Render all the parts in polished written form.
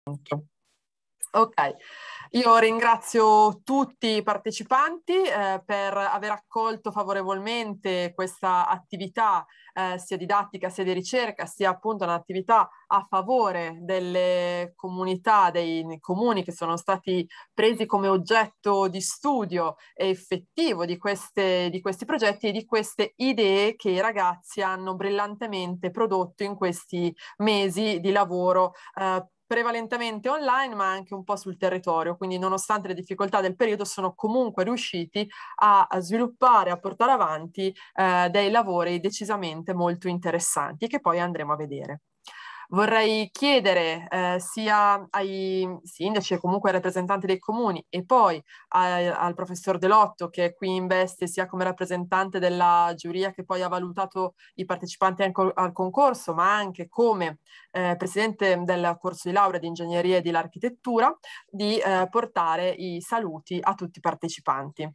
Ok, io ringrazio tutti i partecipanti per aver accolto favorevolmente questa attività sia didattica sia di ricerca, sia appunto un'attività a favore delle comunità, dei comuni che sono stati presi come oggetto di studio effettivo di questi progetti e di queste idee che i ragazzi hanno brillantemente prodotto in questi mesi di lavoro prevalentemente online, ma anche un po' sul territorio. Quindi, nonostante le difficoltà del periodo, sono comunque riusciti a sviluppare, a portare avanti dei lavori decisamente molto interessanti che poi andremo a vedere. Vorrei chiedere sia ai sindaci e comunque ai rappresentanti dei comuni e poi al professor Delotto, che è qui in veste sia come rappresentante della giuria che poi ha valutato i partecipanti al concorso, ma anche come presidente del corso di laurea di ingegneria e dell'architettura, di portare i saluti a tutti i partecipanti.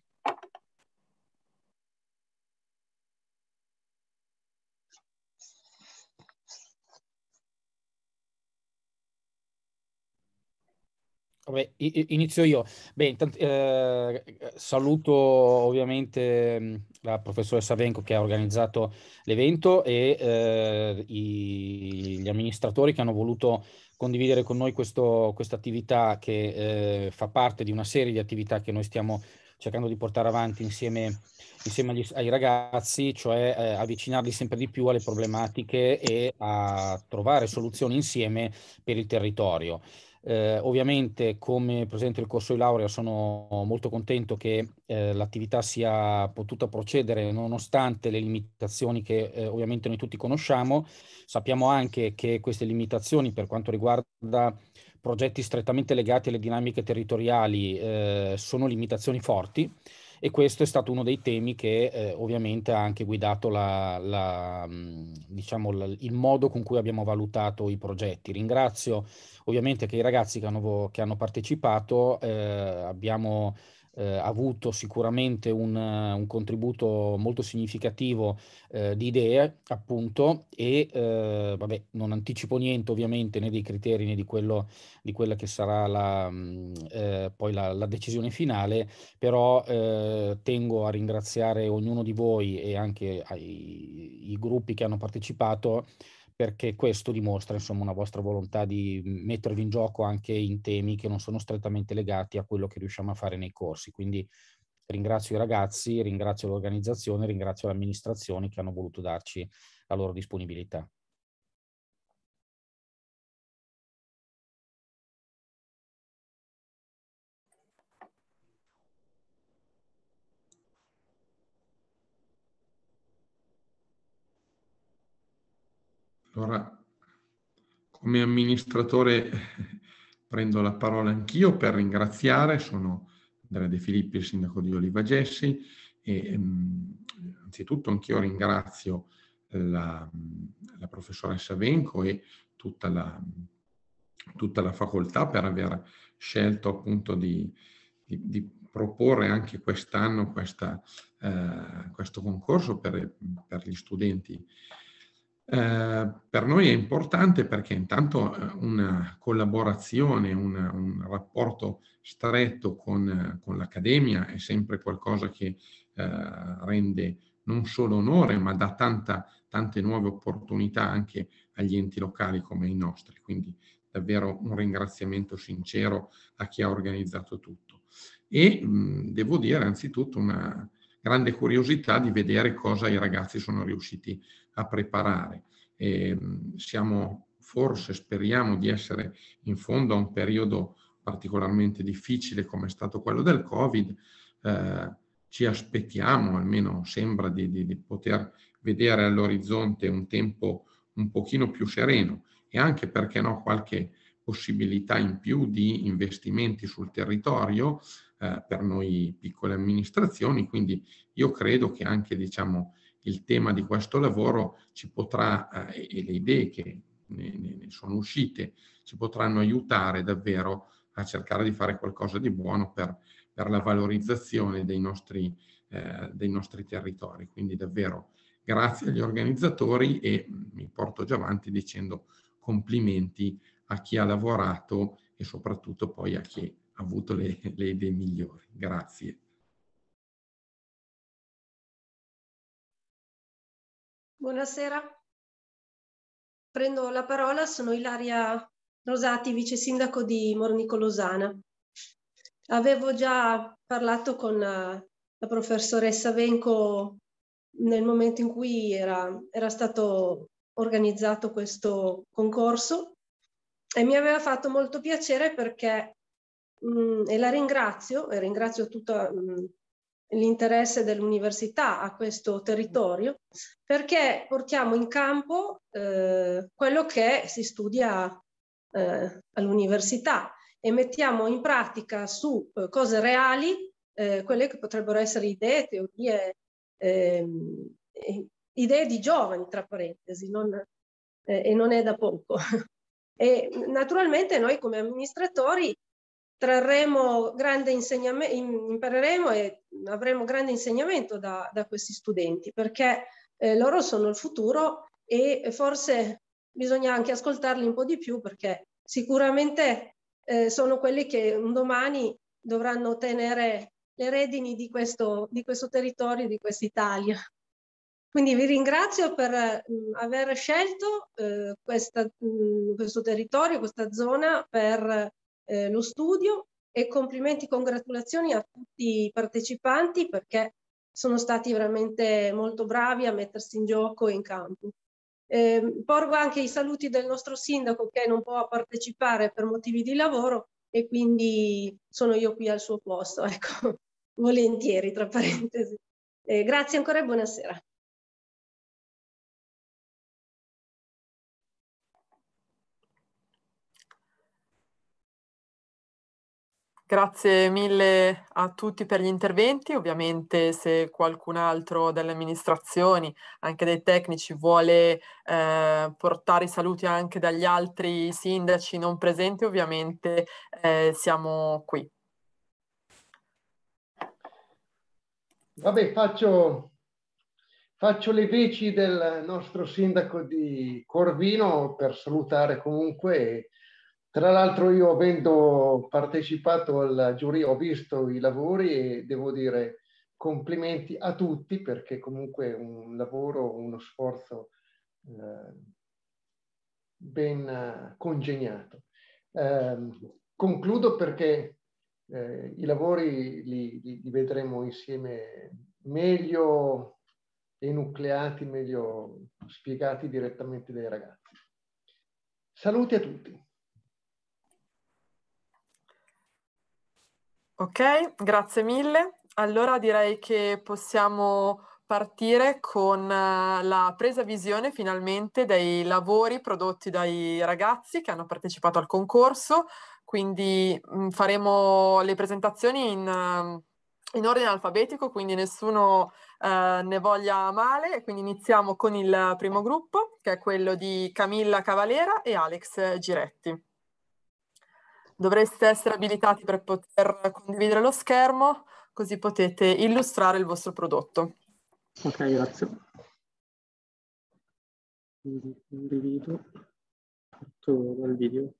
Vabbè, inizio io. Beh, saluto ovviamente la professoressa Venco che ha organizzato l'evento e gli amministratori che hanno voluto condividere con noi questa attività che fa parte di una serie di attività che noi stiamo cercando di portare avanti insieme ai ragazzi, cioè avvicinarli sempre di più alle problematiche e a trovare soluzioni insieme per il territorio. Ovviamente come presidente del corso di laurea sono molto contento che l'attività sia potuta procedere nonostante le limitazioni che ovviamente noi tutti conosciamo. Sappiamo anche che queste limitazioni per quanto riguarda progetti strettamente legati alle dinamiche territoriali sono limitazioni forti e questo è stato uno dei temi che ovviamente ha anche guidato diciamo, il modo con cui abbiamo valutato i progetti. Ringrazio ovviamente che i ragazzi che hanno partecipato abbiamo avuto sicuramente un contributo molto significativo di idee, appunto, e vabbè, non anticipo niente ovviamente né dei criteri né di quella che sarà poi la decisione finale, però tengo a ringraziare ognuno di voi e anche i gruppi che hanno partecipato perché questo dimostra insomma una vostra volontà di mettervi in gioco anche in temi che non sono strettamente legati a quello che riusciamo a fare nei corsi. Quindi ringrazio i ragazzi, ringrazio l'organizzazione, ringrazio le amministrazioni che hanno voluto darci la loro disponibilità. Allora, come amministratore prendo la parola anch'io per ringraziare, sono Andrea De Filippi, il sindaco di Oliva Gessi, e anzitutto anch'io ringrazio la professoressa Venco e tutta la facoltà per aver scelto appunto di proporre anche quest'anno questo concorso per gli studenti. Per noi è importante perché intanto una collaborazione, un rapporto stretto con l'accademia è sempre qualcosa che rende non solo onore, ma dà tante nuove opportunità anche agli enti locali come i nostri. Quindi davvero un ringraziamento sincero a chi ha organizzato tutto. E devo dire anzitutto una grande curiosità di vedere cosa i ragazzi sono riusciti a preparare. Speriamo di essere in fondo a un periodo particolarmente difficile come è stato quello del Covid. Ci aspettiamo, almeno sembra di poter vedere all'orizzonte un tempo un pochino più sereno e anche, perché no, qualche possibilità in più di investimenti sul territorio per noi piccole amministrazioni. Quindi io credo che anche, diciamo, il tema di questo lavoro ci potrà, e le idee che ne sono uscite, ci potranno aiutare davvero a cercare di fare qualcosa di buono per la valorizzazione dei nostri territori. Quindi davvero grazie agli organizzatori e mi porto già avanti dicendo complimenti a chi ha lavorato e soprattutto poi a chi ha avuto le idee migliori. Grazie. Buonasera, prendo la parola, sono Ilaria Rosati, vice sindaco di Mornico-Losana. Avevo già parlato con la professoressa Venco nel momento in cui era stato organizzato questo concorso e mi aveva fatto molto piacere perché, e la ringrazio, e ringrazio tutta l'interesse dell'università a questo territorio, perché portiamo in campo quello che si studia all'università e mettiamo in pratica su cose reali quelle che potrebbero essere idee, teorie, idee di giovani, tra parentesi, e non è da poco. E naturalmente noi come amministratori trarremo grande insegnamento, impareremo e avremo grande insegnamento da questi studenti, perché loro sono il futuro e forse bisogna anche ascoltarli un po' di più, perché sicuramente sono quelli che un domani dovranno tenere le redini di questo territorio, di quest'Italia. Quindi vi ringrazio per aver scelto questo territorio, questa zona per lo studio, e complimenti, congratulazioni a tutti i partecipanti, perché sono stati veramente molto bravi a mettersi in gioco e in campo. Porgo anche i saluti del nostro sindaco, che non può partecipare per motivi di lavoro, e quindi sono io qui al suo posto, ecco, volentieri, tra parentesi. Grazie ancora e buonasera. Grazie mille a tutti per gli interventi. Ovviamente se qualcun altro delle amministrazioni, anche dei tecnici, vuole portare i saluti anche dagli altri sindaci non presenti, ovviamente siamo qui. Vabbè, faccio le veci del nostro sindaco di Corvino per salutare comunque. Tra l'altro io, avendo partecipato al giuria, ho visto i lavori e devo dire complimenti a tutti, perché comunque è un lavoro, uno sforzo ben congegnato. Concludo perché i lavori li vedremo insieme meglio enucleati, meglio spiegati direttamente dai ragazzi. Saluti a tutti. Ok, grazie mille. Allora direi che possiamo partire con la presa visione finalmente dei lavori prodotti dai ragazzi che hanno partecipato al concorso. Quindi faremo le presentazioni in ordine alfabetico, quindi nessuno ne voglia male. Quindi iniziamo con il primo gruppo, che è quello di Camilla Cavalera e Alex Giretti. Dovreste essere abilitati per poter condividere lo schermo, così potete illustrare il vostro prodotto. Ok, grazie. Condivido tutto il video.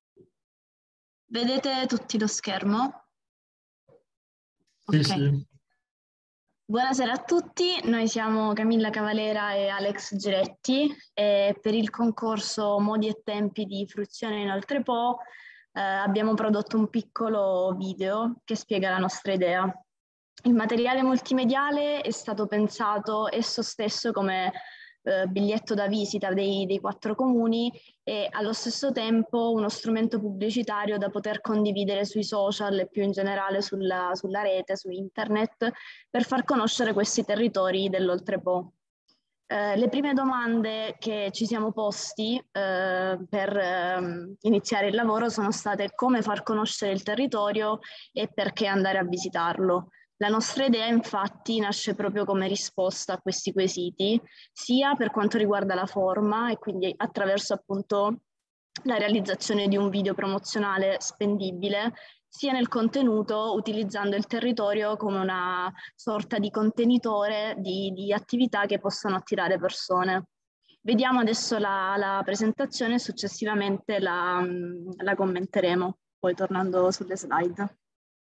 Vedete tutti lo schermo? Sì, Ok. sì. Buonasera a tutti, noi siamo Camilla Cavalera e Alex Giretti e per il concorso Modi e tempi di fruizione Inoltre Po abbiamo prodotto un piccolo video che spiega la nostra idea. Il materiale multimediale è stato pensato esso stesso come biglietto da visita dei 4 comuni e allo stesso tempo uno strumento pubblicitario da poter condividere sui social e più in generale sulla rete, su internet, per far conoscere questi territori dell'Oltrepo. Le prime domande che ci siamo posti per iniziare il lavoro sono state: come far conoscere il territorio e perché andare a visitarlo. La nostra idea infatti nasce proprio come risposta a questi quesiti, sia per quanto riguarda la forma, e quindi attraverso appunto la realizzazione di un video promozionale spendibile, sia nel contenuto, utilizzando il territorio come una sorta di contenitore di attività che possono attirare persone. Vediamo adesso la presentazione e successivamente la commenteremo. poi tornando sulle slide.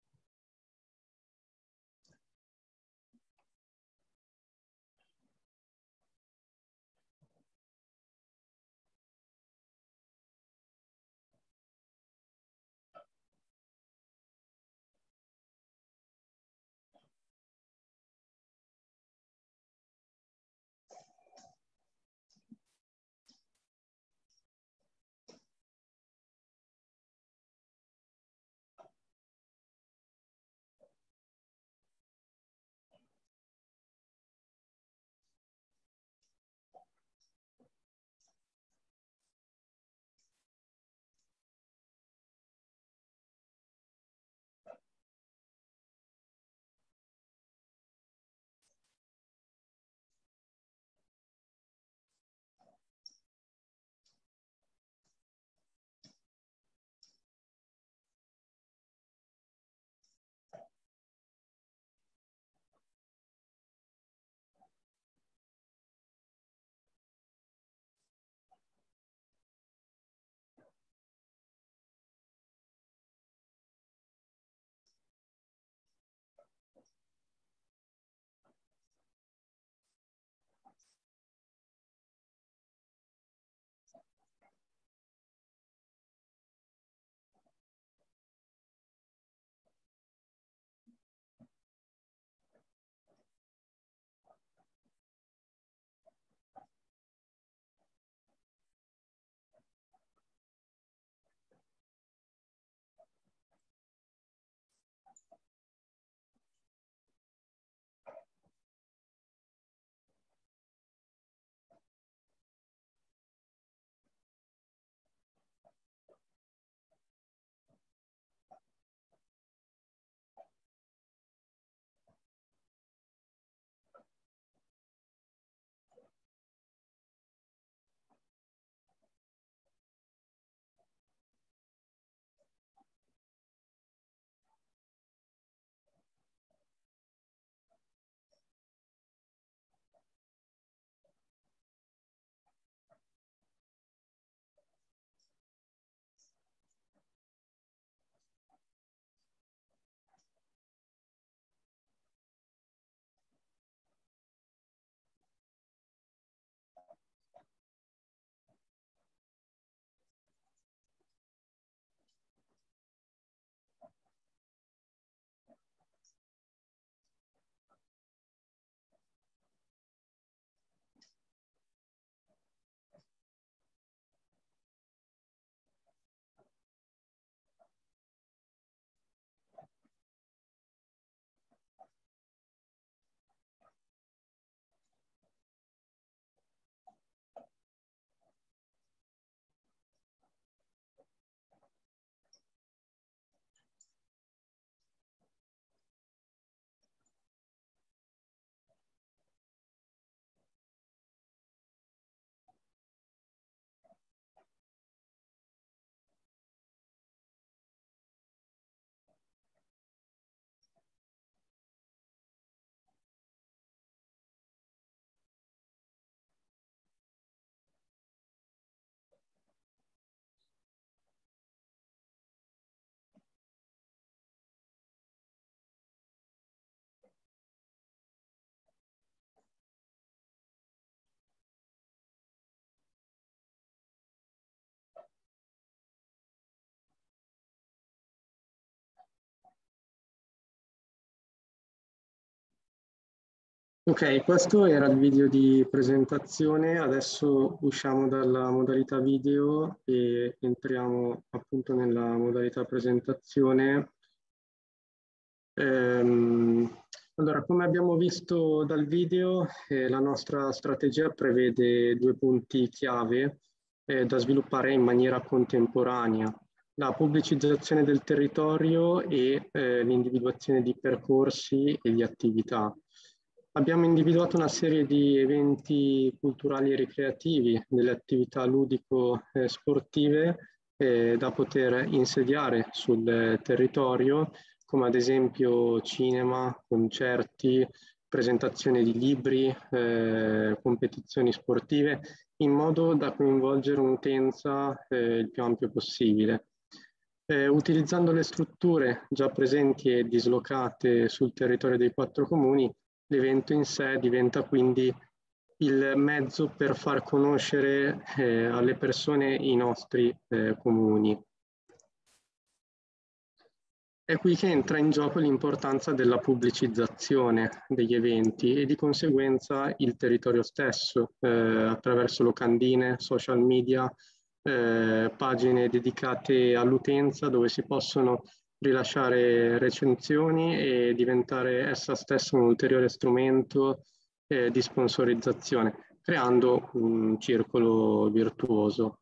Ok, questo era il video di presentazione, adesso usciamo dalla modalità video e entriamo appunto nella modalità presentazione. Allora, come abbiamo visto dal video, la nostra strategia prevede 2 punti chiave da sviluppare in maniera contemporanea: la pubblicizzazione del territorio e l'individuazione di percorsi e di attività. Abbiamo individuato una serie di eventi culturali e ricreativi, delle attività ludico-sportive da poter insediare sul territorio, come ad esempio cinema, concerti, presentazioni di libri, competizioni sportive, in modo da coinvolgere un'utenza il più ampio possibile. Utilizzando le strutture già presenti e dislocate sul territorio dei 4 comuni, l'evento in sé diventa quindi il mezzo per far conoscere alle persone i nostri comuni. È qui che entra in gioco l'importanza della pubblicizzazione degli eventi e di conseguenza il territorio stesso, attraverso locandine, social media, pagine dedicate all'utenza dove si possono rilasciare recensioni e diventare essa stessa un ulteriore strumento di sponsorizzazione, creando un circolo virtuoso.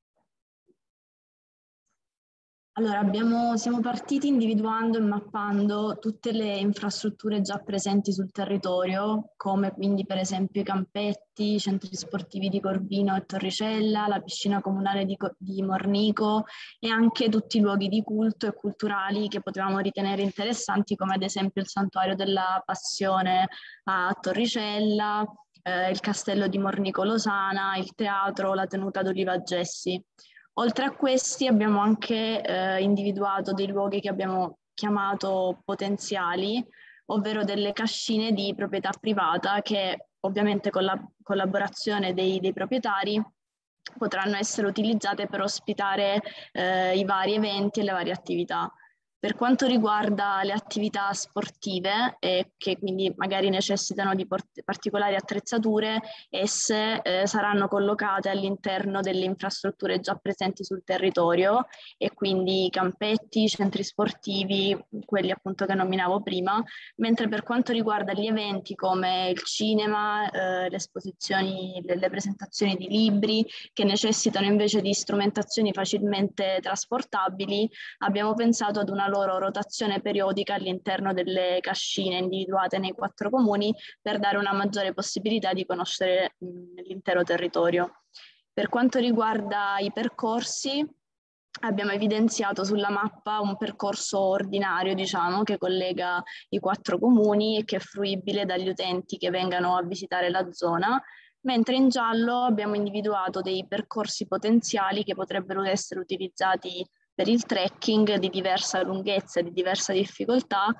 Allora, siamo partiti individuando e mappando tutte le infrastrutture già presenti sul territorio, come quindi per esempio i campetti, i centri sportivi di Corvino e Torricella, la piscina comunale di Mornico e anche tutti i luoghi di culto e culturali che potevamo ritenere interessanti, come ad esempio il Santuario della Passione a Torricella, il Castello di Mornico Losana, il teatro, la tenuta d'Oliva Gessi. Oltre a questi abbiamo anche individuato dei luoghi che abbiamo chiamato potenziali, ovvero delle cascine di proprietà privata che ovviamente con la collaborazione dei proprietari potranno essere utilizzate per ospitare i vari eventi e le varie attività. Per quanto riguarda le attività sportive, che quindi magari necessitano di particolari attrezzature, esse saranno collocate all'interno delle infrastrutture già presenti sul territorio e quindi campetti, centri sportivi, quelli appunto che nominavo prima, mentre per quanto riguarda gli eventi come il cinema, le esposizioni, le presentazioni di libri che necessitano invece di strumentazioni facilmente trasportabili, abbiamo pensato ad una loro rotazione periodica all'interno delle cascine individuate nei 4 comuni per dare una maggiore possibilità di conoscere l'intero territorio. Per quanto riguarda i percorsi, abbiamo evidenziato sulla mappa un percorso ordinario, diciamo, che collega i 4 comuni e che è fruibile dagli utenti che vengano a visitare la zona, mentre in giallo abbiamo individuato dei percorsi potenziali che potrebbero essere utilizzati per il trekking di diversa lunghezza e di diversa difficoltà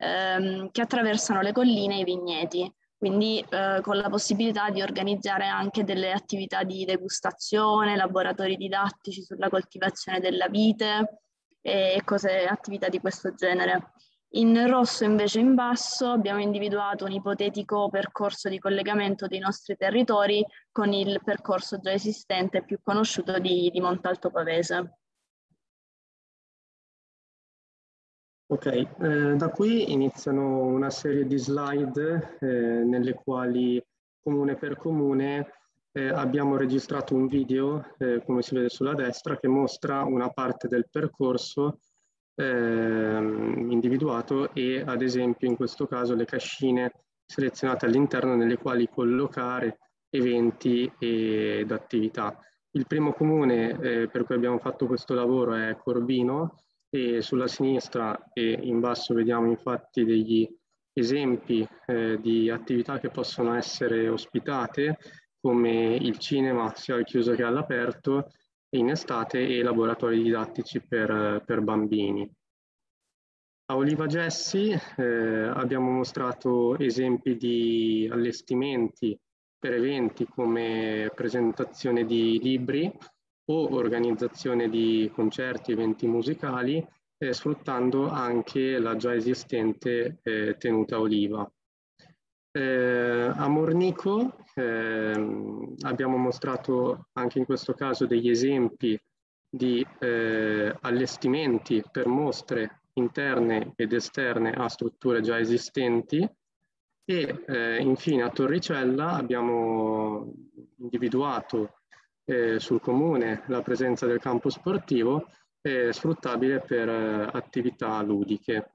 che attraversano le colline e i vigneti, quindi con la possibilità di organizzare anche delle attività di degustazione, laboratori didattici sulla coltivazione della vite e attività di questo genere. In rosso invece in basso abbiamo individuato un ipotetico percorso di collegamento dei nostri territori con il percorso già esistente più conosciuto di Montalto Pavese. Ok, da qui iniziano una serie di slide nelle quali comune per comune abbiamo registrato un video, come si vede sulla destra, che mostra una parte del percorso individuato e ad esempio in questo caso le cascine selezionate all'interno nelle quali collocare eventi ed attività. Il primo comune per cui abbiamo fatto questo lavoro è Corvino, e sulla sinistra e in basso vediamo infatti degli esempi di attività che possono essere ospitate, come il cinema sia al chiuso che all'aperto in estate e laboratori didattici per bambini. A Oliva Gessi abbiamo mostrato esempi di allestimenti per eventi come presentazione di libri o organizzazione di concerti, eventi musicali, sfruttando anche la già esistente tenuta Oliva. A Mornico abbiamo mostrato anche in questo caso degli esempi di allestimenti per mostre interne ed esterne a strutture già esistenti e infine a Torricella abbiamo individuato sul comune la presenza del campo sportivo sfruttabile per attività ludiche.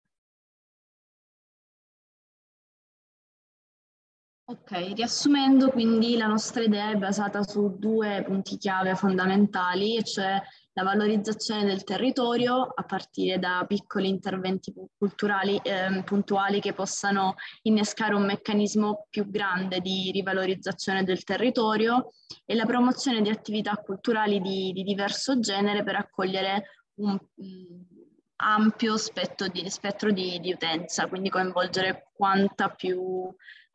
Ok, riassumendo quindi la nostra idea è basata su 2 punti chiave fondamentali, e cioè la valorizzazione del territorio a partire da piccoli interventi culturali puntuali che possano innescare un meccanismo più grande di rivalorizzazione del territorio, e la promozione di attività culturali di diverso genere per accogliere un ampio spettro di utenza, quindi coinvolgere quanta più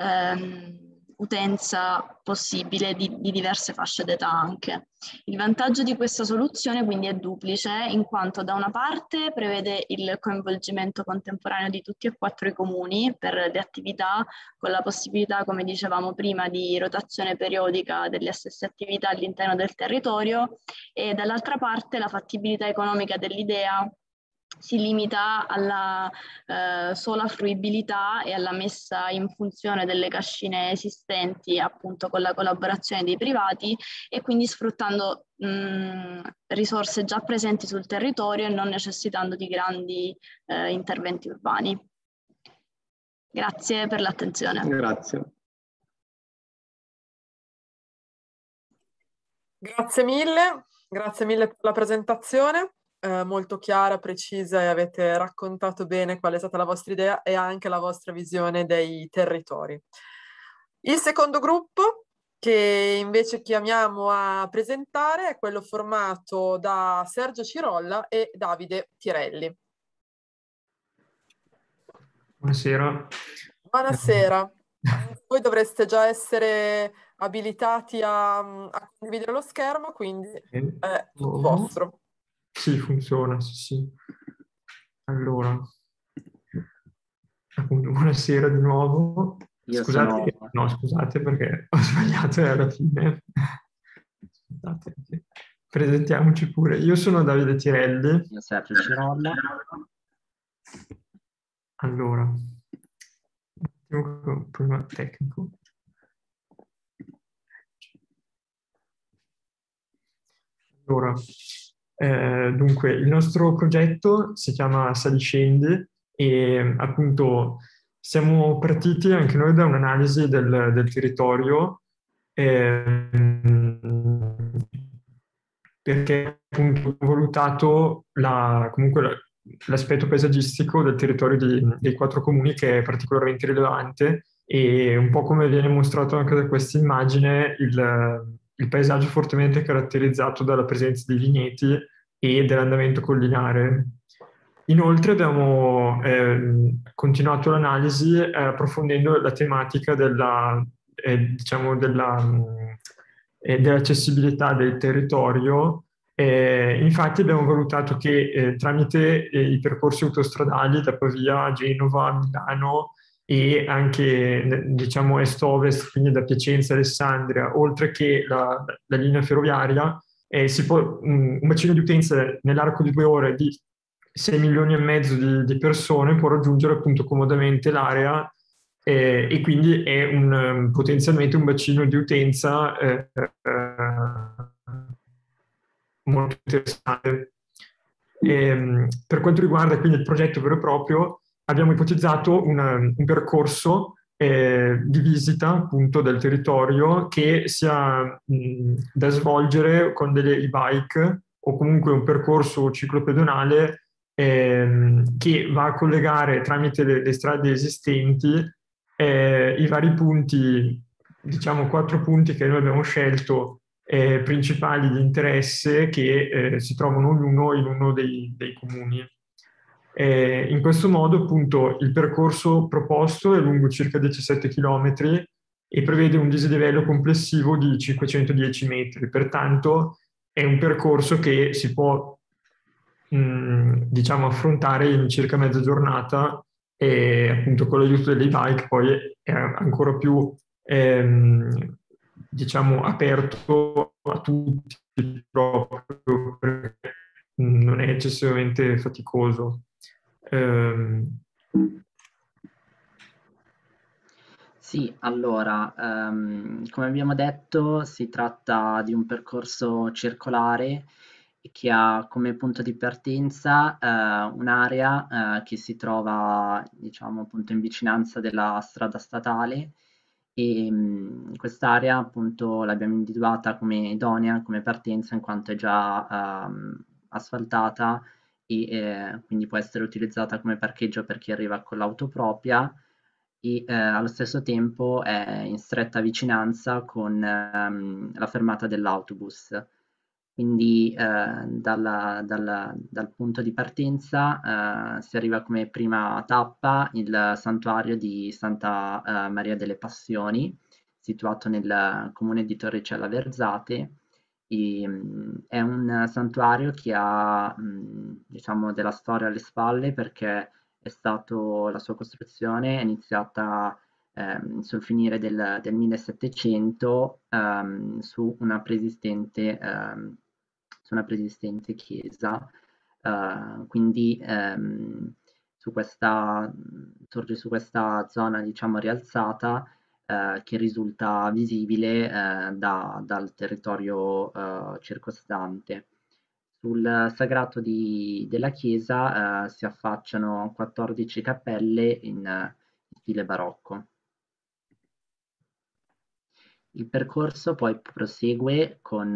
utenza possibile di diverse fasce d'età anche. Il vantaggio di questa soluzione quindi è duplice, in quanto da una parte prevede il coinvolgimento contemporaneo di tutti e 4 i comuni per le attività, con la possibilità, come dicevamo prima, di rotazione periodica delle stesse attività all'interno del territorio, e dall'altra parte la fattibilità economica dell'idea si limita alla sola fruibilità e alla messa in funzione delle cascine esistenti, appunto con la collaborazione dei privati, e quindi sfruttando risorse già presenti sul territorio e non necessitando di grandi interventi urbani. Grazie per l'attenzione. Grazie. Grazie mille per la presentazione. Molto chiara, precisa, e avete raccontato bene qual è stata la vostra idea e anche la vostra visione dei territori. Il secondo gruppo, che invece chiamiamo a presentare, è quello formato da Sergio Cirolla e Davide Tirelli. Buonasera. Buonasera. Voi dovreste già essere abilitati a condividere lo schermo, quindi è tutto vostro. Sì, funziona, sì. Allora, appunto, buonasera di nuovo. Scusate perché ho sbagliato alla fine. Scusate. Presentiamoci pure. Io sono Davide Tirelli. Io Sergio Cirolla. Allora, un problema tecnico. Allora, dunque, il nostro progetto si chiama Saliscendi e appunto siamo partiti anche noi da un'analisi del territorio perché appunto ho valutato comunque l'aspetto paesaggistico del territorio dei 4 comuni, che è particolarmente rilevante, e un po' come viene mostrato anche da questa immagine, il paesaggio è fortemente caratterizzato dalla presenza di vigneti e dell'andamento collinare. Inoltre abbiamo continuato l'analisi approfondendo la tematica dell'accessibilità del territorio. Infatti abbiamo valutato che tramite i percorsi autostradali da Pavia a Genova, a Milano e anche diciamo est-ovest, quindi da Piacenza a Alessandria, oltre che la linea ferroviaria, un bacino di utenza nell'arco di 2 ore di 6 milioni e mezzo di persone può raggiungere appunto comodamente l'area, e quindi è potenzialmente un bacino di utenza molto interessante. Per quanto riguarda quindi il progetto vero e proprio, abbiamo ipotizzato un percorso di visita appunto del territorio che sia da svolgere con delle e-bike o comunque un percorso ciclopedonale che va a collegare tramite le strade esistenti i vari punti, diciamo 4 punti che noi abbiamo scelto principali di interesse, che si trovano ognuno in uno dei comuni. In questo modo appunto il percorso proposto è lungo circa 17 km e prevede un dislivello complessivo di 510 metri, pertanto è un percorso che si può diciamo affrontare in circa mezza giornata, e appunto con l'aiuto dell'e-bike poi è ancora più diciamo aperto a tutti, proprio perché non è eccessivamente faticoso. Sì, allora, come abbiamo detto, si tratta di un percorso circolare che ha come punto di partenza un'area che si trova, diciamo, appunto in vicinanza della strada statale, e quest'area appunto l'abbiamo individuata come idonea, come partenza, in quanto è già asfaltata e quindi può essere utilizzata come parcheggio per chi arriva con l'auto propria, e allo stesso tempo è in stretta vicinanza con la fermata dell'autobus. Quindi dal punto di partenza si arriva come prima tappa il santuario di Santa Maria delle Passioni, situato nel comune di Torricella Verzate. È un santuario che ha diciamo della storia alle spalle, perché la sua costruzione è iniziata sul finire del 1700 su una preesistente chiesa, quindi sorge su questa zona, diciamo, rialzata, che risulta visibile dal territorio circostante. Sul sagrato della chiesa si affacciano 14 cappelle in stile barocco. Il percorso poi prosegue con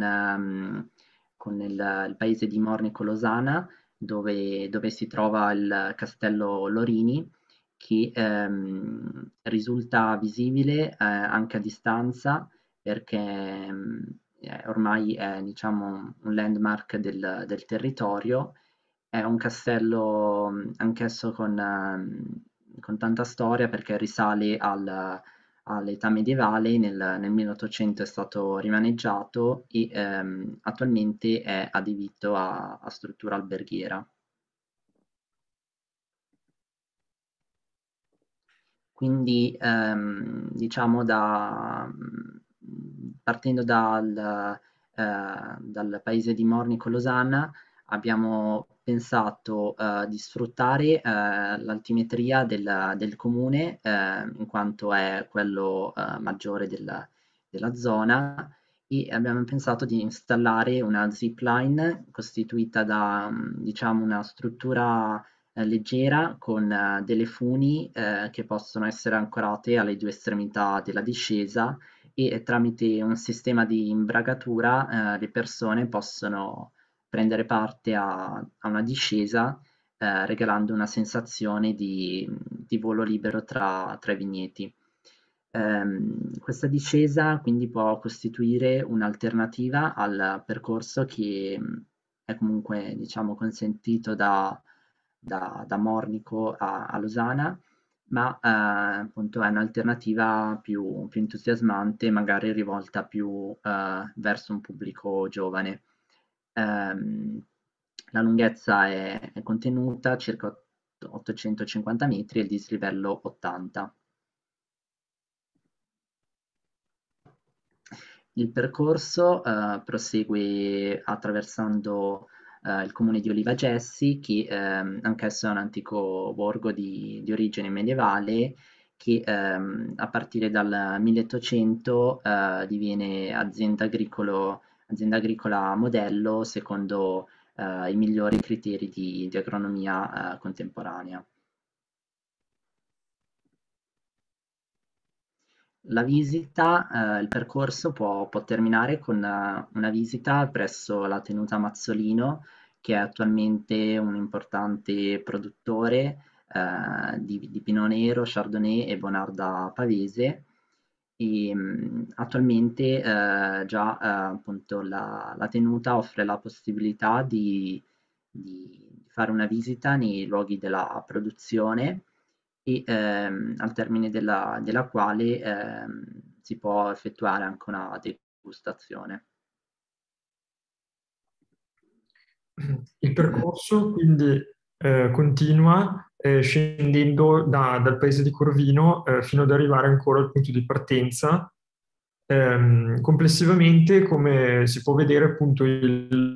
il paese di Mornico-Losana, dove si trova il castello Lorini, che risulta visibile anche a distanza, perché ormai è, diciamo, un landmark del territorio. È un castello anch'esso con tanta storia, perché risale all'età medievale. Nel 1800 è stato rimaneggiato e attualmente è adibito a struttura alberghiera. Quindi diciamo partendo dal paese di Mornico-Losana abbiamo pensato di sfruttare l'altimetria del comune, in quanto è quello maggiore della zona, e abbiamo pensato di installare una zipline costituita da diciamo una struttura leggera con delle funi che possono essere ancorate alle due estremità della discesa, e tramite un sistema di imbragatura le persone possono prendere parte a una discesa, regalando una sensazione di volo libero tra i vigneti. Questa discesa quindi può costituire un'alternativa al percorso che è comunque, diciamo, consentito da Mornico a Losana, ma appunto è un'alternativa più entusiasmante, magari rivolta più verso un pubblico giovane. La lunghezza è contenuta, circa 850 metri, e il dislivello 80. Il percorso prosegue attraversando il comune di Olivagessi, che anch'esso è un antico borgo di origine medievale, che a partire dal 1800 diviene azienda agricola modello secondo i migliori criteri di agronomia contemporanea. La visita, il percorso può terminare con una visita presso la tenuta Mazzolino, che è attualmente un importante produttore di Pinot Nero, Chardonnay e Bonarda Pavese, e attualmente già appunto la tenuta offre la possibilità di fare una visita nei luoghi della produzione, e al termine della quale si può effettuare anche una degustazione. Il percorso quindi continua scendendo dal paese di Corvino fino ad arrivare ancora al punto di partenza. Complessivamente, come si può vedere, appunto il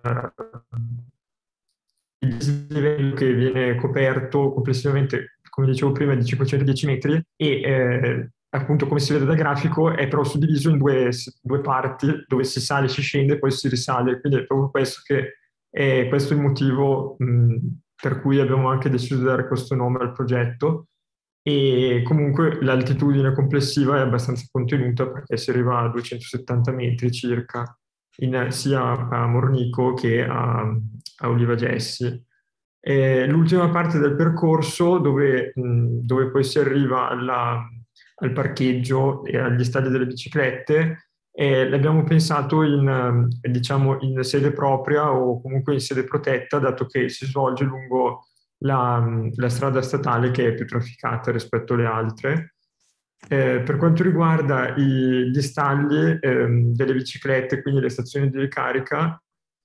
dislivello che viene coperto complessivamente, come dicevo prima, di 510 metri, e appunto, come si vede dal grafico, è però suddiviso in due parti, dove si sale, si scende e poi si risale. Quindi è proprio questo questo è il motivo per cui abbiamo anche deciso di dare questo nome al progetto. E comunque l'altitudine complessiva è abbastanza contenuta, perché si arriva a 270 metri circa, sia a Mornico che a Olivagessi. L'ultima parte del percorso, dove poi si arriva al parcheggio e agli stadi delle biciclette, l'abbiamo pensato diciamo, in sede propria o comunque in sede protetta, dato che si svolge lungo la strada statale che è più trafficata rispetto alle altre. Per quanto riguarda gli stalli delle biciclette, quindi le stazioni di ricarica,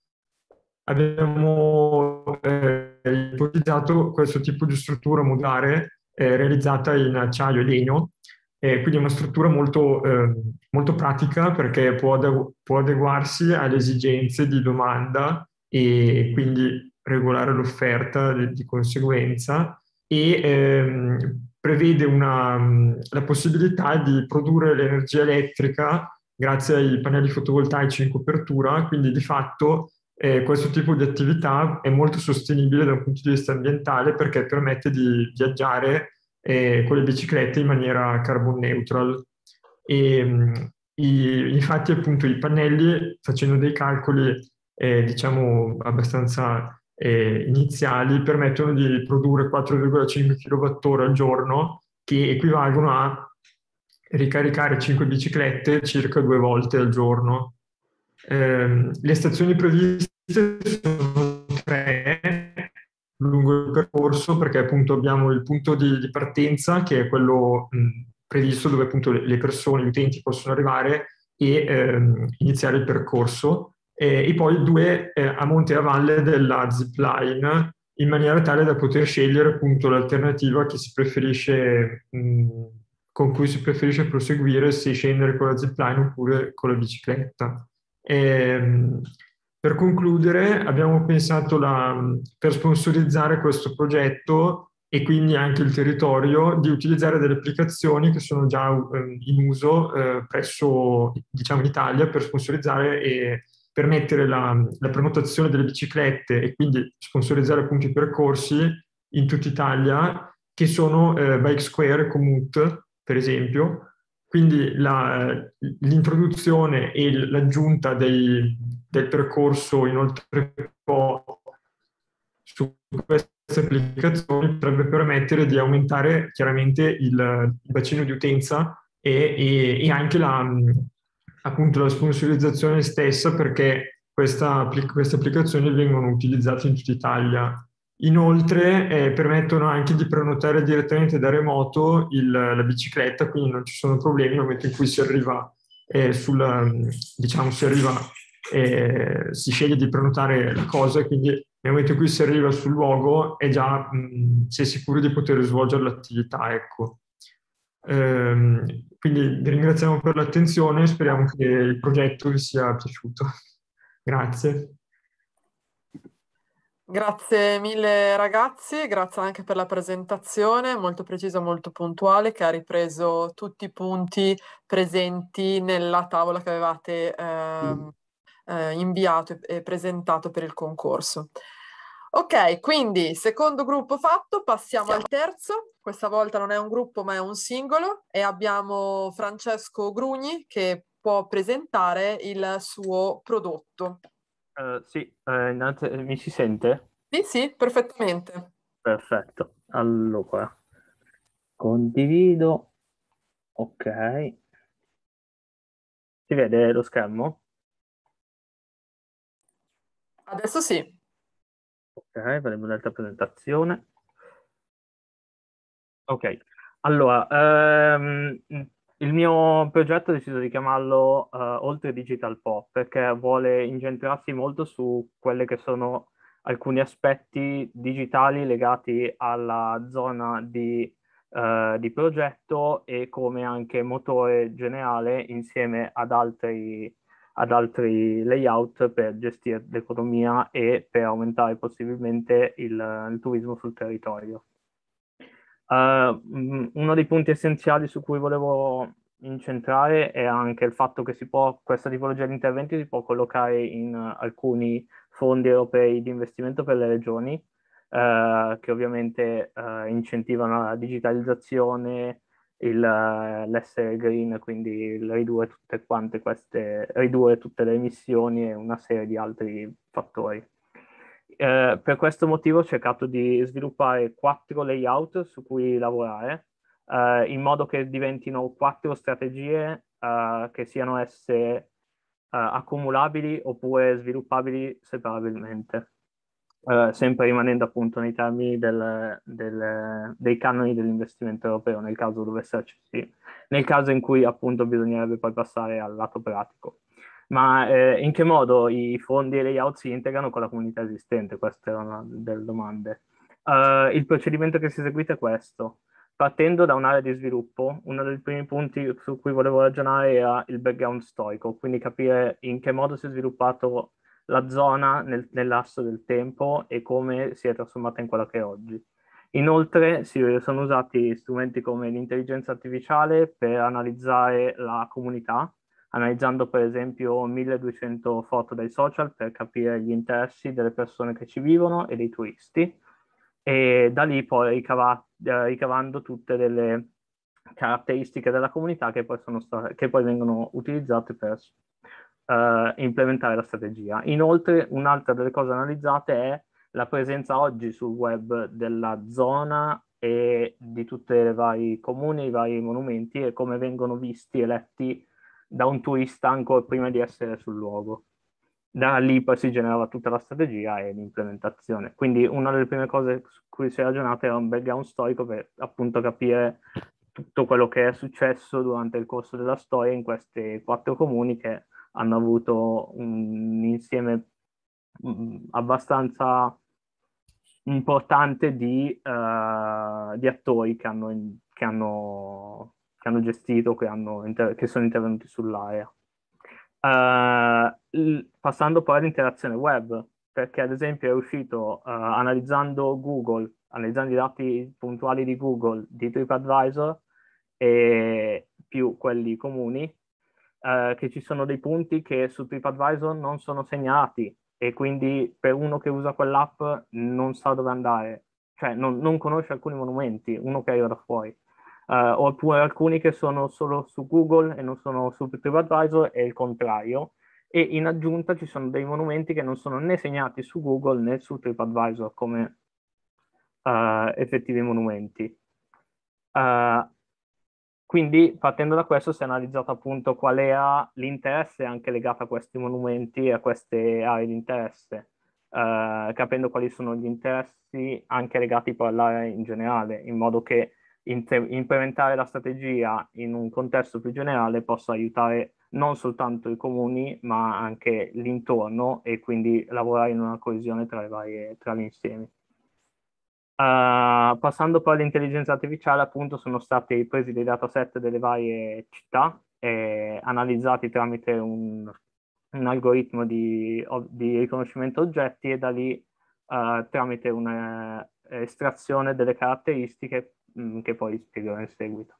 abbiamo ipotizzato questo tipo di struttura modulare realizzata in acciaio e legno, quindi è una struttura molto, molto pratica perché può adeguarsi alle esigenze di domanda e quindi regolare l'offerta di conseguenza e prevede la possibilità di produrre l'energia elettrica grazie ai pannelli fotovoltaici in copertura, quindi di fatto questo tipo di attività è molto sostenibile da un punto di vista ambientale perché permette di viaggiare con le biciclette in maniera carbon neutral. Infatti appunto i pannelli, facendo dei calcoli diciamo abbastanza iniziali, permettono di produrre 4,5 kWh al giorno, che equivalgono a ricaricare 5 biciclette circa 2 volte al giorno. Le stazioni previste sono 3 lungo il percorso, perché appunto abbiamo il punto di partenza, che è quello previsto dove appunto le persone, gli utenti possono arrivare e iniziare il percorso, e poi 2 a monte e a valle della zipline, in maniera tale da poter scegliere appunto l'alternativa che si preferisce, con cui si preferisce proseguire, se scendere con la zipline oppure con la bicicletta. Per concludere, abbiamo pensato per sponsorizzare questo progetto e quindi anche il territorio, di utilizzare delle applicazioni che sono già in uso presso, diciamo, in Italia, per sponsorizzare e permettere la prenotazione delle biciclette e quindi sponsorizzare appunto i percorsi in tutta Italia, che sono Bike Square e Komoot, per esempio. Quindi l'introduzione e l'aggiunta del percorso inoltre su queste applicazioni potrebbe permettere di aumentare chiaramente il bacino di utenza e anche appunto la sponsorizzazione stessa, perché queste applicazioni vengono utilizzate in tutta Italia. Inoltre permettono anche di prenotare direttamente da remoto la bicicletta, quindi non ci sono problemi nel momento in cui si arriva diciamo, si sceglie di prenotare la cosa, e quindi nel momento in cui si arriva sul luogo si è sicuri di poter svolgere l'attività, ecco. Quindi vi ringraziamo per l'attenzione e speriamo che il progetto vi sia piaciuto. Grazie. Grazie mille ragazzi, grazie anche per la presentazione molto precisa, molto puntuale, che ha ripreso tutti i punti presenti nella tavola che avevate inviato e presentato per il concorso. Ok, quindi secondo gruppo fatto, passiamo al terzo. Questa volta non è un gruppo ma è un singolo e abbiamo Francesco Grugni che può presentare il suo prodotto. Sì, mi si sente? Sì, perfettamente. Perfetto. Allora, condivido. Ok. Si vede lo schermo? Adesso sì. Ok, faremo un'altra presentazione. Ok, allora, il mio progetto ho deciso di chiamarlo Oltre Digital Pop, perché vuole incentrarsi molto su quelle che sono alcuni aspetti digitali legati alla zona di progetto e come anche motore generale insieme ad altri layout per gestire l'economia e per aumentare possibilmente il turismo sul territorio. Uno dei punti essenziali su cui volevo incentrare è anche il fatto che questa tipologia di interventi si può collocare in alcuni fondi europei di investimento per le regioni, che ovviamente incentivano la digitalizzazione, l'essere green, quindi il ridurre tutte le emissioni e una serie di altri fattori. Per questo motivo ho cercato di sviluppare 4 layout su cui lavorare, in modo che diventino 4 strategie che siano esse accumulabili oppure sviluppabili separabilmente, sempre rimanendo appunto nei termini dei canoni dell'investimento europeo, nel caso dovesse esserci, nel caso in cui appunto bisognerebbe poi passare al lato pratico. Ma in che modo i fondi e layout si integrano con la comunità esistente? Queste erano delle domande. Il procedimento che si è seguito è questo. Partendo da un'area di sviluppo, uno dei primi punti su cui volevo ragionare era il background storico, quindi capire in che modo si è sviluppato la zona nell'asso del tempo e come si è trasformata in quella che è oggi. Inoltre sono usati strumenti come l'intelligenza artificiale per analizzare la comunità, analizzando per esempio 1200 foto dai social per capire gli interessi delle persone che ci vivono e dei turisti, e da lì poi ricavando tutte delle caratteristiche della comunità che poi vengono utilizzate per implementare la strategia. Inoltre, un'altra delle cose analizzate è la presenza oggi sul web della zona e di tutti i vari comuni, i vari monumenti, e come vengono visti e letti da un turista ancora prima di essere sul luogo. Da lì poi si generava tutta la strategia e l'implementazione. Quindi una delle prime cose su cui si è ragionato era un background storico per appunto capire tutto quello che è successo durante il corso della storia in questi 4 comuni che hanno avuto un insieme abbastanza importante di attori che hanno gestito, che sono intervenuti sull'area. Passando poi all'interazione web, perché ad esempio è uscito analizzando i dati puntuali di Google, di TripAdvisor e più quelli comuni, che ci sono dei punti che su TripAdvisor non sono segnalati e quindi per uno che usa quell'app non sa dove andare, cioè non conosce alcuni monumenti, uno che arriva da fuori. Oppure alcuni che sono solo su Google e non sono su TripAdvisor e il contrario. E in aggiunta ci sono dei monumenti che non sono né segnati su Google né su TripAdvisor come effettivi monumenti. Quindi partendo da questo si è analizzato appunto qual era l'interesse anche legato a questi monumenti e a queste aree di interesse, capendo quali sono gli interessi anche legati poi all'area in generale, in modo che implementare la strategia in un contesto più generale possa aiutare non soltanto i comuni ma anche l'intorno e quindi lavorare in una coesione tra gli insiemi. Passando poi all'intelligenza artificiale, appunto sono stati presi dei dataset delle varie città e analizzati tramite un algoritmo di riconoscimento oggetti e da lì tramite un'estrazione delle caratteristiche che poi spiegherò in seguito.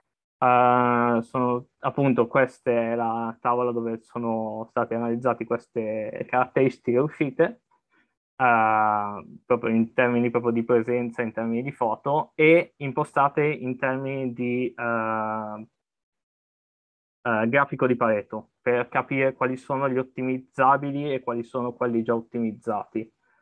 Appunto questa è la tavola dove sono state analizzate queste caratteristiche uscite, proprio in termini proprio di presenza, in termini di foto, e impostate in termini di grafico di Pareto, per capire quali sono gli ottimizzabili e quali sono quelli già ottimizzati.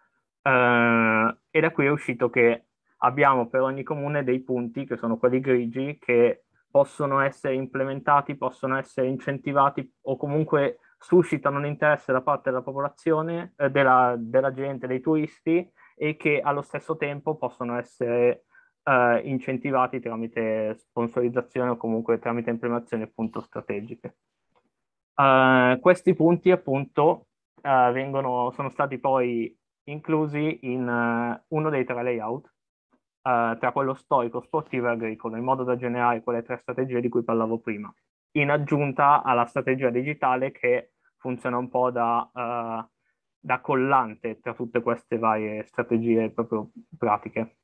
E da qui è uscito che abbiamo per ogni comune dei punti, che sono quelli grigi, che possono essere implementati, possono essere incentivati o comunque suscitano un interesse da parte della popolazione, della gente, dei turisti, e che allo stesso tempo possono essere incentivati tramite sponsorizzazione o comunque tramite implementazioni appunto strategiche. Questi punti appunto sono stati poi inclusi in uno dei 3 layout, tra quello storico, sportivo e agricolo, in modo da generare quelle 3 strategie di cui parlavo prima, in aggiunta alla strategia digitale che funziona un po' da collante tra tutte queste varie strategie proprio pratiche.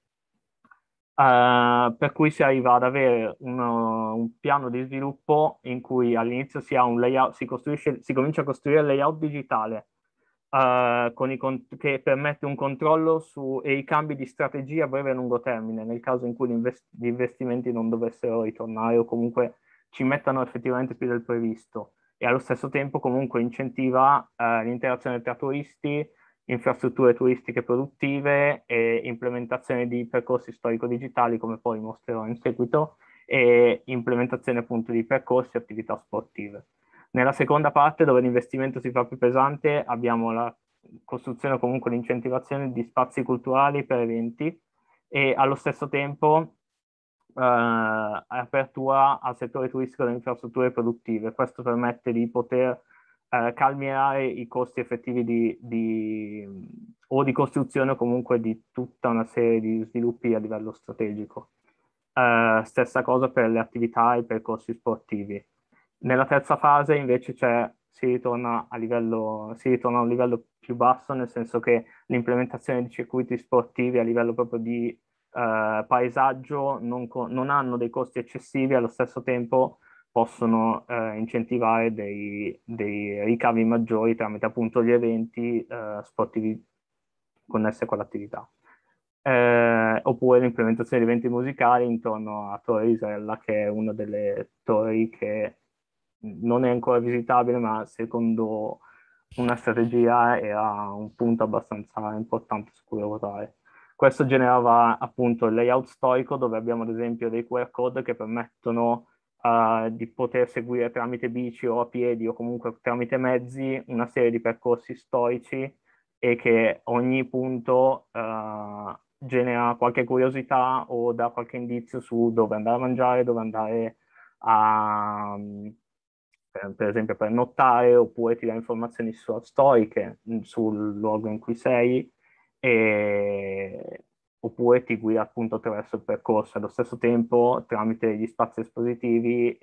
Per cui si arriva ad avere un piano di sviluppo in cui all'inizio si ha un layout, si comincia a costruire il layout digitale che permette un controllo e i cambi di strategia a breve e lungo termine, nel caso in cui gli investimenti non dovessero ritornare o comunque ci mettano effettivamente più del previsto, e allo stesso tempo comunque incentiva l'interazione tra turisti, infrastrutture turistiche produttive e implementazione di percorsi storico-digitali, come poi mostrerò in seguito, e implementazione appunto di percorsi e attività sportive. Nella seconda parte, dove l'investimento si fa più pesante, abbiamo la costruzione o comunque l'incentivazione di spazi culturali per eventi e allo stesso tempo apertura al settore turistico delle infrastrutture produttive. Questo permette di poter calmierare i costi effettivi o di costruzione o comunque di tutta una serie di sviluppi a livello strategico. Stessa cosa per le attività e i percorsi sportivi. Nella terza fase invece si ritorna a un livello più basso, nel senso che l'implementazione di circuiti sportivi a livello proprio di paesaggio non hanno dei costi eccessivi, allo stesso tempo possono incentivare dei ricavi maggiori tramite appunto gli eventi sportivi connessi con l'attività. Oppure l'implementazione di eventi musicali intorno a Torre Isella, che è una delle torri che non è ancora visitabile, ma secondo una strategia era un punto abbastanza importante su cui lavorare. Questo generava appunto il layout storico, dove abbiamo ad esempio dei QR code che permettono di poter seguire tramite bici o a piedi o comunque tramite mezzi una serie di percorsi storici e che ogni punto genera qualche curiosità o dà qualche indizio su dove andare a mangiare, dove andare per esempio per nottare, oppure ti dà informazioni storiche sul luogo in cui sei, oppure ti guida appunto attraverso il percorso, allo stesso tempo tramite gli spazi espositivi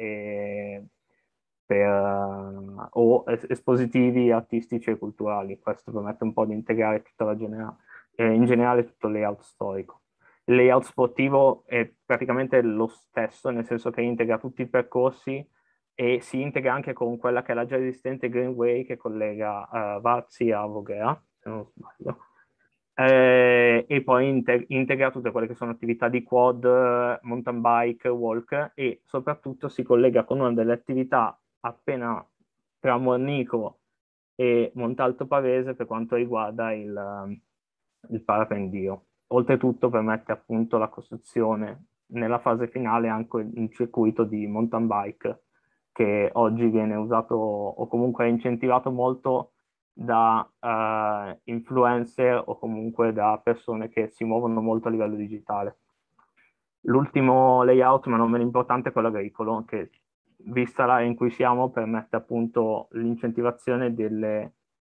o espositivi artistici e culturali. Questo permette un po' di integrare tutta in generale tutto il layout storico. Il layout sportivo è praticamente lo stesso, nel senso che integra tutti i percorsi e si integra anche con quella che è la già esistente Greenway che collega Varzi a Voghera, se non sbaglio. E poi integra tutte quelle che sono attività di quad, mountain bike, walk e soprattutto si collega con una delle attività appena tra Mornico e Montalto Pavese per quanto riguarda il parapendio. Oltretutto permette appunto la costruzione nella fase finale anche un circuito di mountain bike che oggi viene usato o comunque è incentivato molto da influencer o comunque da persone che si muovono molto a livello digitale. L'ultimo layout, ma non meno importante, è quello agricolo, che vista l'area in cui siamo permette appunto l'incentivazione delle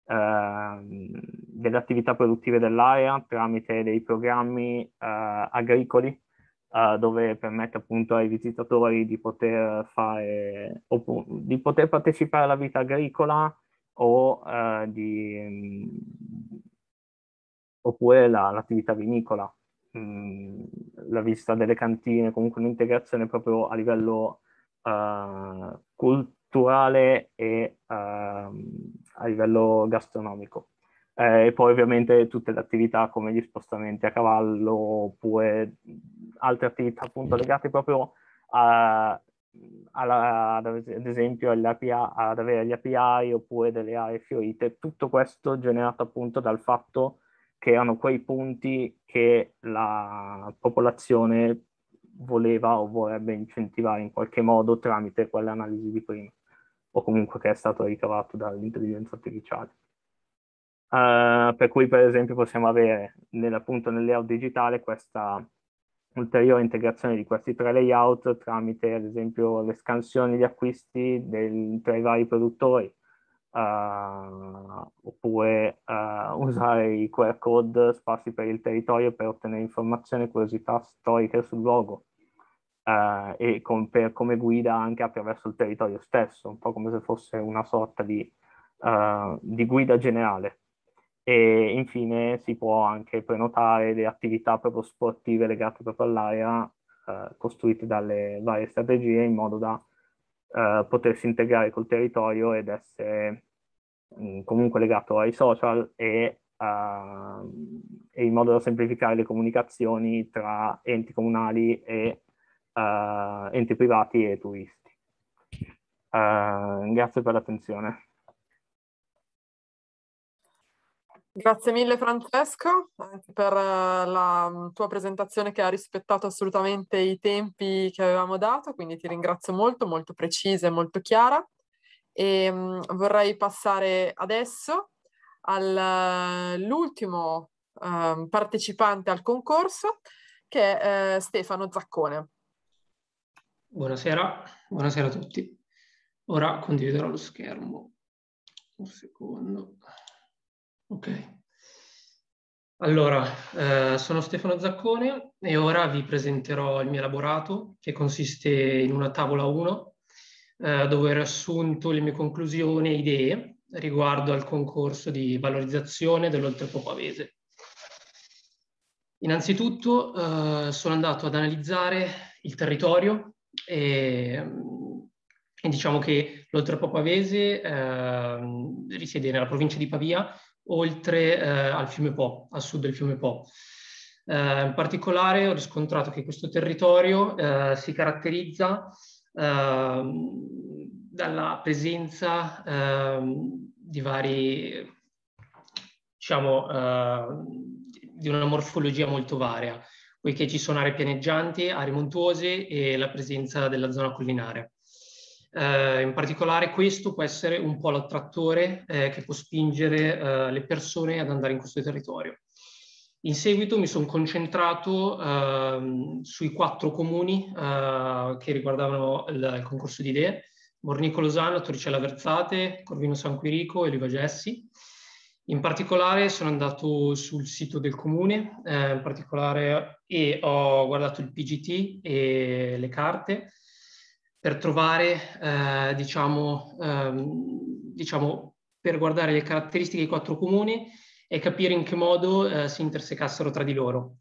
attività produttive dell'area tramite dei programmi agricoli dove permette appunto ai visitatori di poter partecipare alla vita agricola oppure l'attività vinicola, la visita delle cantine, comunque un'integrazione proprio a livello culturale e a livello gastronomico. E poi ovviamente tutte le attività come gli spostamenti a cavallo oppure altre attività appunto legate proprio ad esempio ad avere gli API oppure delle aree fiorite, tutto questo generato appunto dal fatto che erano quei punti che la popolazione voleva o vorrebbe incentivare in qualche modo tramite quell'analisi di prima, o comunque che è stato ricavato dall'intelligenza artificiale. Per cui per esempio possiamo avere appunto nel layout digitale questa ulteriore integrazione di questi tre layout tramite ad esempio le scansioni di acquisti tra i vari produttori, oppure usare i QR code sparsi per il territorio per ottenere informazioni e curiosità storiche sul luogo e come guida anche attraverso il territorio stesso, un po' come se fosse una sorta di guida generale. E infine si può anche prenotare le attività proprio sportive legate proprio all'area costruite dalle varie strategie in modo da potersi integrare col territorio ed essere comunque legato ai social e in modo da semplificare le comunicazioni tra enti comunali e enti privati e turisti. Grazie per l'attenzione. Grazie mille Francesco, anche per la tua presentazione che ha rispettato assolutamente i tempi che avevamo dato, quindi ti ringrazio molto, molto precisa e molto chiara. E vorrei passare adesso all'ultimo partecipante al concorso, che è Stefano Zaccone. Buonasera, buonasera a tutti. Ora condividerò lo schermo. Un secondo. Ok. Allora, sono Stefano Zaccone e ora vi presenterò il mio elaborato, che consiste in una tavola 1, dove ho riassunto le mie conclusioni e idee riguardo al concorso di valorizzazione dell'Oltrepo Pavese. Innanzitutto sono andato ad analizzare il territorio e diciamo che l'Oltrepo Pavese risiede nella provincia di Pavia, oltre al fiume Po, a sud del fiume Po. In particolare ho riscontrato che questo territorio si caratterizza dalla presenza di vari, diciamo, di una morfologia molto varia, poiché ci sono aree pianeggianti, aree montuose e la presenza della zona collinare. In particolare questo può essere un polo attrattore che può spingere le persone ad andare in questo territorio. In seguito mi sono concentrato sui 4 comuni che riguardavano il concorso di idee: Mornico Losano, Torricella Verzate, Corvino San Quirico e Oliva Gessi. In particolare sono andato sul sito del comune, in particolare, e ho guardato il PGT e le carte per trovare, diciamo, per guardare le caratteristiche dei 4 comuni e capire in che modo si intersecassero tra di loro.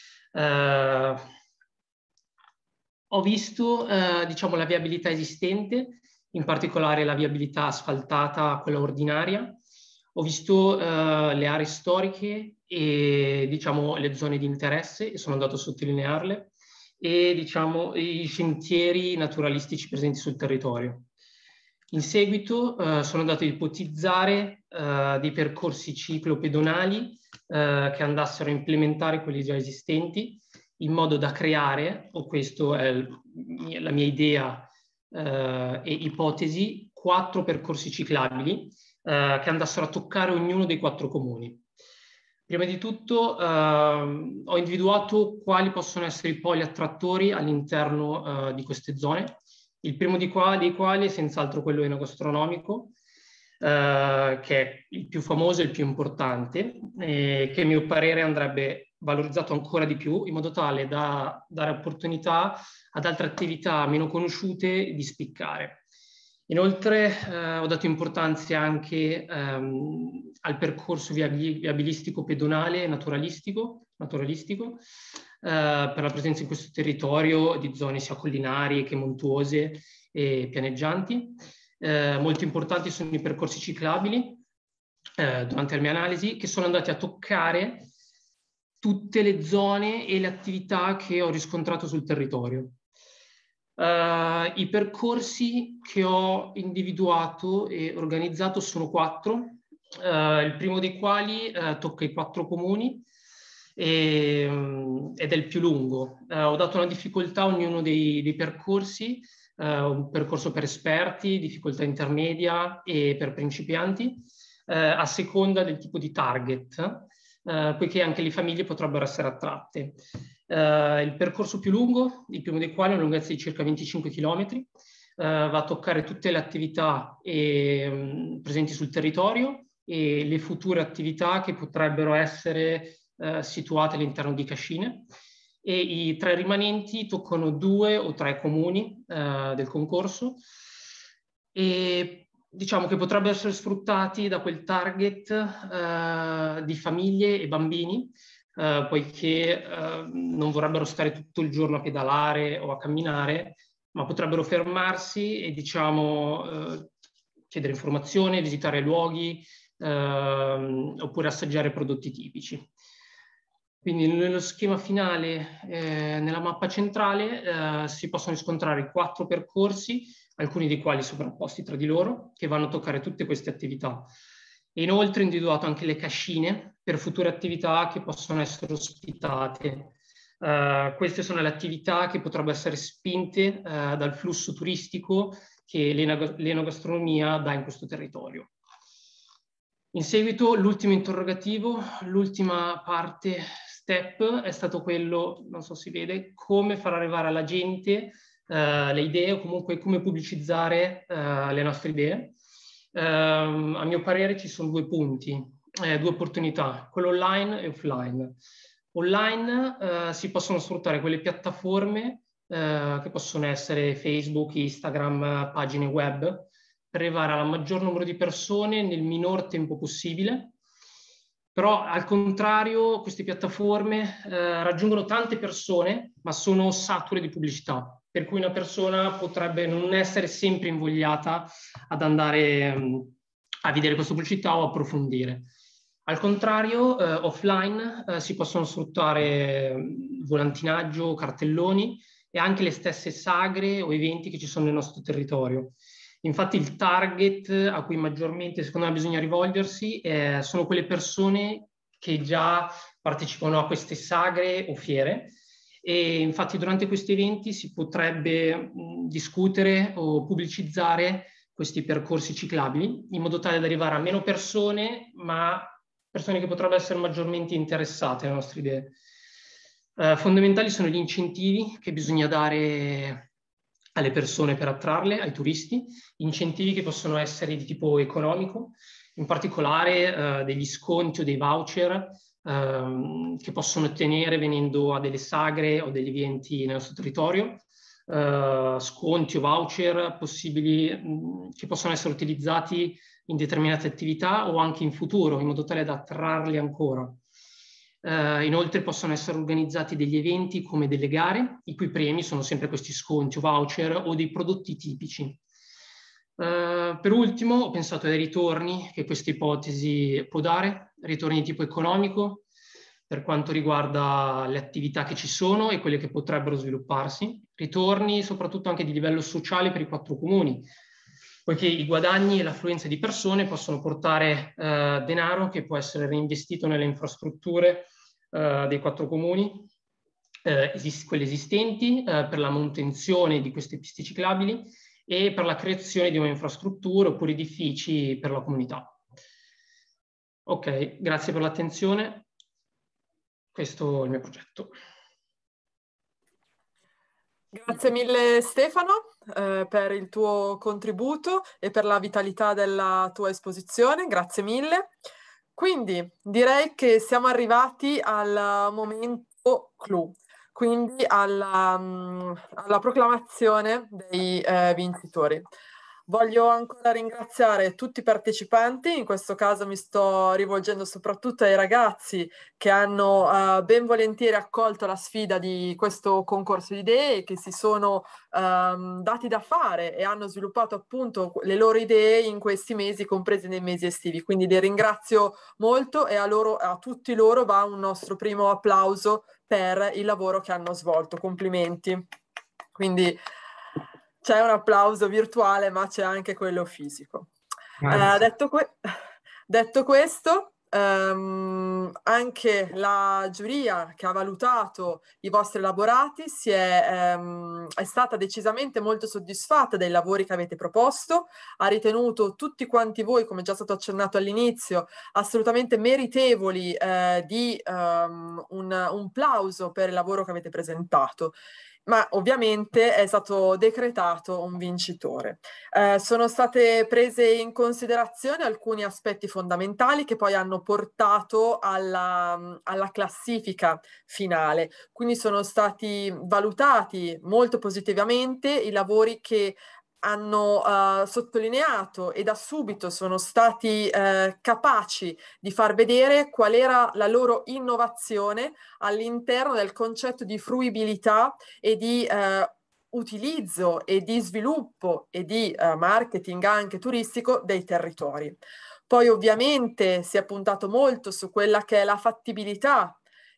Ho visto, diciamo, la viabilità esistente, in particolare la viabilità asfaltata, quella ordinaria. Ho visto le aree storiche e, diciamo, le zone di interesse, e sono andato a sottolinearle, e, diciamo, i sentieri naturalistici presenti sul territorio. In seguito sono andato ad ipotizzare dei percorsi ciclopedonali che andassero a implementare quelli già esistenti, in modo da creare, o questo è la mia idea e ipotesi, 4 percorsi ciclabili che andassero a toccare ognuno dei 4 comuni. Prima di tutto ho individuato quali possono essere i poli attrattori all'interno di queste zone. Il primo dei quali è senz'altro quello enogastronomico, che è il più famoso e il più importante, che a mio parere andrebbe valorizzato ancora di più, in modo tale da dare opportunità ad altre attività meno conosciute di spiccare. Inoltre ho dato importanza anche al percorso viabilistico pedonale e naturalistico, per la presenza in questo territorio di zone sia collinari che montuose e pianeggianti. Molto importanti sono i percorsi ciclabili durante la mia analisi, che sono andati a toccare tutte le zone e le attività che ho riscontrato sul territorio. I percorsi che ho individuato e organizzato sono 4, il primo dei quali tocca i 4 comuni ed è il più lungo. Ho dato una difficoltà a ognuno dei percorsi, un percorso per esperti, difficoltà intermedia e per principianti, a seconda del tipo di target, poiché anche le famiglie potrebbero essere attratte. Il percorso più lungo, il primo dei quali ha una lunghezza di circa 25 km, va a toccare tutte le attività presenti sul territorio e le future attività che potrebbero essere situate all'interno di cascine, e i 3 rimanenti toccano 2 o 3 comuni del concorso, e diciamo che potrebbero essere sfruttati da quel target di famiglie e bambini, poiché non vorrebbero stare tutto il giorno a pedalare o a camminare, ma potrebbero fermarsi e, diciamo, chiedere informazioni, visitare luoghi oppure assaggiare prodotti tipici. Quindi nello schema finale, nella mappa centrale, si possono riscontrare 4 percorsi, alcuni dei quali sovrapposti tra di loro, che vanno a toccare tutte queste attività. E inoltre ho individuato anche le cascine per future attività che possono essere ospitate. Queste sono le attività che potrebbero essere spinte dal flusso turistico che l'enogastronomia dà in questo territorio. In seguito, l'ultimo interrogativo, l'ultima parte, step, è stato quello, non so se si vede, come far arrivare alla gente le idee o comunque come pubblicizzare le nostre idee. A mio parere ci sono due punti, due opportunità, quello online e offline. Online si possono sfruttare quelle piattaforme che possono essere Facebook, Instagram, pagine web, per arrivare al maggior numero di persone nel minor tempo possibile. Però al contrario queste piattaforme raggiungono tante persone ma sono sature di pubblicità, per cui una persona potrebbe non essere sempre invogliata ad andare a vedere questa pubblicità o approfondire. Al contrario, offline si possono sfruttare volantinaggio, cartelloni e anche le stesse sagre o eventi che ci sono nel nostro territorio. Infatti il target a cui maggiormente secondo me bisogna rivolgersi sono quelle persone che già partecipano a queste sagre o fiere, e infatti durante questi eventi si potrebbe discutere o pubblicizzare questi percorsi ciclabili in modo tale da arrivare a meno persone, ma persone che potrebbero essere maggiormente interessate alle nostre idee. Fondamentali sono gli incentivi che bisogna dare alle persone per attrarle, ai turisti, incentivi che possono essere di tipo economico, in particolare degli sconti o dei voucher che possono ottenere venendo a delle sagre o degli eventi nel nostro territorio, sconti o voucher possibili che possono essere utilizzati in determinate attività o anche in futuro, in modo tale da attrarli ancora. Inoltre possono essere organizzati degli eventi come delle gare, i cui premi sono sempre questi sconti o voucher o dei prodotti tipici. Per ultimo ho pensato ai ritorni che questa ipotesi può dare, ritorni di tipo economico, per quanto riguarda le attività che ci sono e quelle che potrebbero svilupparsi, ritorni soprattutto anche di livello sociale per i 4 comuni, poiché i guadagni e l'affluenza di persone possono portare denaro che può essere reinvestito nelle infrastrutture dei 4 comuni, quelle esistenti, per la manutenzione di queste piste ciclabili e per la creazione di nuove infrastrutture oppure edifici per la comunità. Ok, grazie per l'attenzione. Questo è il mio progetto. Grazie mille Stefano per il tuo contributo e per la vitalità della tua esposizione, grazie mille. Quindi direi che siamo arrivati al momento clou, quindi alla proclamazione dei vincitori. Voglio ancora ringraziare tutti i partecipanti, in questo caso mi sto rivolgendo soprattutto ai ragazzi che hanno ben volentieri accolto la sfida di questo concorso di idee e che si sono dati da fare e hanno sviluppato appunto le loro idee in questi mesi, compresi nei mesi estivi. Quindi li ringrazio molto e a tutti loro va un nostro primo applauso per il lavoro che hanno svolto. Complimenti. Quindi c'è un applauso virtuale, ma c'è anche quello fisico. Detto questo, anche la giuria che ha valutato i vostri elaborati è stata decisamente molto soddisfatta dei lavori che avete proposto, ha ritenuto tutti quanti voi, come già stato accennato all'inizio, assolutamente meritevoli di un plauso per il lavoro che avete presentato. Ma ovviamente è stato decretato un vincitore. Sono state prese in considerazione alcuni aspetti fondamentali che poi hanno portato alla classifica finale. Quindi sono stati valutati molto positivamente i lavori che hanno sottolineato e da subito sono stati capaci di far vedere qual era la loro innovazione all'interno del concetto di fruibilità e di utilizzo e di sviluppo e di marketing anche turistico dei territori. Poi ovviamente si è puntato molto su quella che è la fattibilità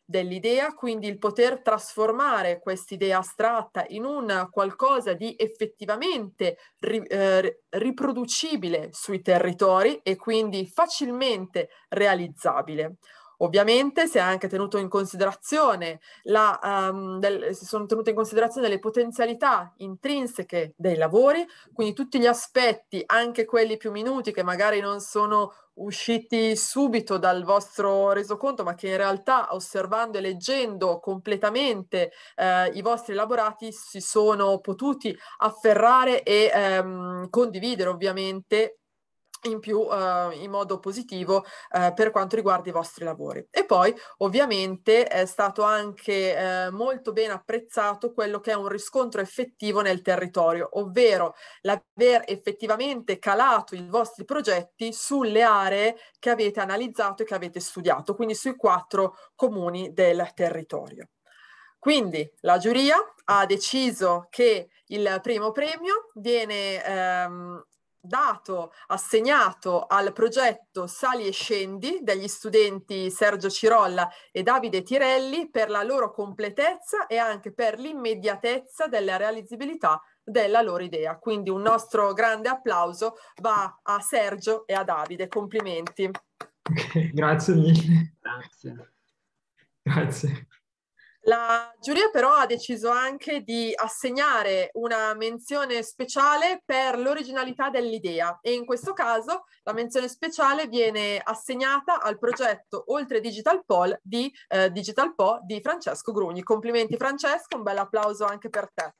dell'idea, quindi il poter trasformare quest'idea astratta in un qualcosa di effettivamente riproducibile sui territori e quindi facilmente realizzabile. Ovviamente si è anche tenuto in considerazione si sono tenute in considerazione le potenzialità intrinseche dei lavori, quindi tutti gli aspetti, anche quelli più minuti che magari non sono usciti subito dal vostro resoconto, ma che in realtà osservando e leggendo completamente i vostri elaborati si sono potuti afferrare e condividere ovviamente in più in modo positivo per quanto riguarda i vostri lavori. E poi ovviamente è stato anche molto ben apprezzato quello che è un riscontro effettivo nel territorio, ovvero l'aver effettivamente calato i vostri progetti sulle aree che avete analizzato e che avete studiato, quindi sui 4 comuni del territorio. Quindi la giuria ha deciso che il primo premio viene assegnato al progetto Sali e Scendi degli studenti Sergio Cirolla e Davide Tirelli per la loro completezza e anche per l'immediatezza della realizzabilità della loro idea. Quindi un nostro grande applauso va a Sergio e a Davide. Complimenti. Okay, grazie mille. Grazie. Grazie. La giuria però ha deciso anche di assegnare una menzione speciale per l'originalità dell'idea e in questo caso la menzione speciale viene assegnata al progetto Oltre Digital Po di Francesco Grugni. Complimenti Francesco, un bel applauso anche per te.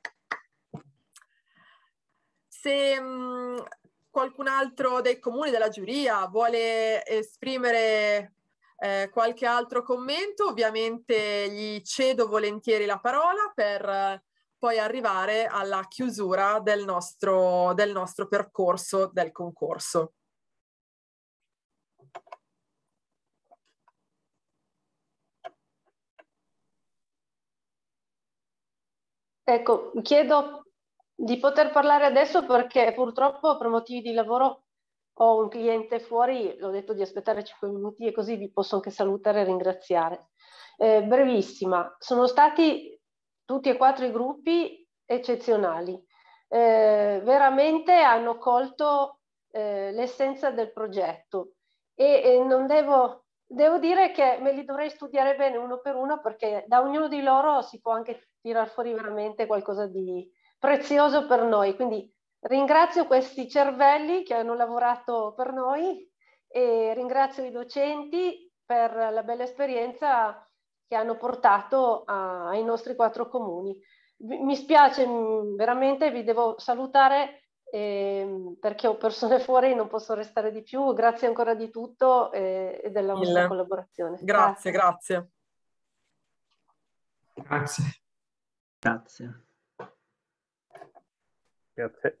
Se qualcun altro dei comuni della giuria vuole esprimere qualche altro commento, ovviamente gli cedo volentieri la parola per poi arrivare alla chiusura del nostro percorso del concorso. Ecco, chiedo di poter parlare adesso perché purtroppo per motivi di lavoro ho un cliente fuori, l'ho detto di aspettare 5 minuti e così vi posso anche salutare e ringraziare. Brevissima, sono stati tutti e 4 i gruppi eccezionali, veramente hanno colto l'essenza del progetto e non devo dire che me li dovrei studiare bene uno per uno perché da ognuno di loro si può anche tirar fuori veramente qualcosa di prezioso per noi, quindi ringrazio questi cervelli che hanno lavorato per noi e ringrazio i docenti per la bella esperienza che hanno portato ai nostri 4 comuni. Mi spiace veramente, vi devo salutare perché ho persone fuori e non posso restare di più. Grazie ancora di tutto e della vostra collaborazione. Grazie. Grazie. Grazie. Grazie.